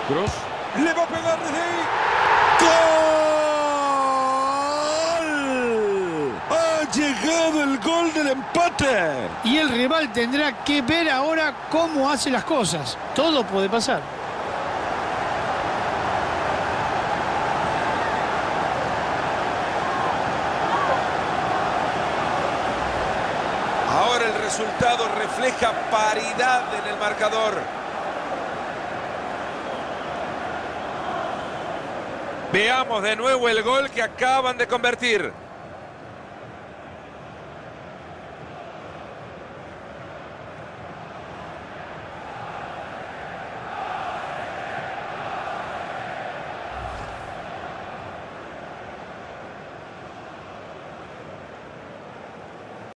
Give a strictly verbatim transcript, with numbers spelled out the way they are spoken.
Cross. Le va a pegar desde ahí. ¡Gol! Ha llegado el gol del empate. Y el rival tendrá que ver ahora cómo hace las cosas. Todo puede pasar. Ahora el resultado refleja paridad en el marcador. Veamos de nuevo el gol que acaban de convertir.